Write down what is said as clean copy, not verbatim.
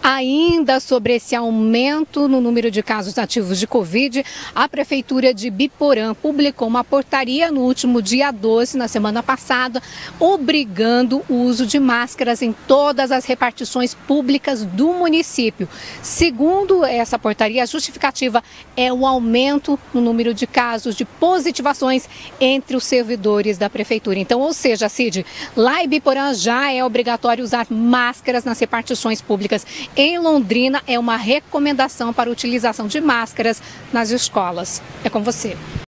Ainda sobre esse aumento no número de casos ativos de Covid, a Prefeitura de Biporã publicou uma portaria no último dia 12, na semana passada, obrigando o uso de máscaras em todas as repartições públicas do município. Segundo essa portaria, a justificativa é o aumento no número de casos de positivações entre os servidores da Prefeitura. Então, ou seja, Cid, lá em Biporã já é obrigatório usar máscaras nas repartições públicas. Em Londrina, é uma recomendação para a utilização de máscaras nas escolas. É com você.